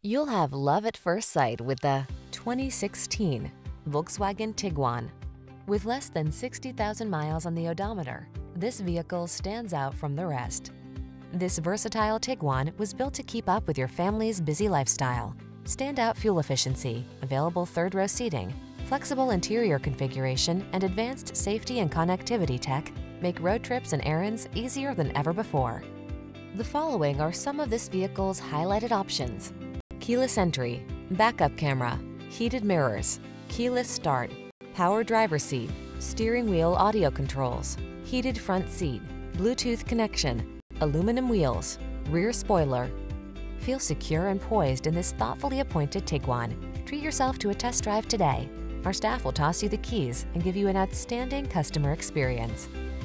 You'll have love at first sight with the 2016 Volkswagen Tiguan. With less than 60,000 miles on the odometer, this vehicle stands out from the rest. This versatile Tiguan was built to keep up with your family's busy lifestyle. Standout fuel efficiency, available third-row seating, flexible interior configuration, and advanced safety and connectivity tech make road trips and errands easier than ever before. The following are some of this vehicle's highlighted options: keyless entry, backup camera, heated mirrors, keyless start, power driver seat, steering wheel audio controls, heated front seat, Bluetooth connection, aluminum wheels, rear spoiler. Feel secure and poised in this thoughtfully appointed Tiguan. Treat yourself to a test drive today. Our staff will toss you the keys and give you an outstanding customer experience.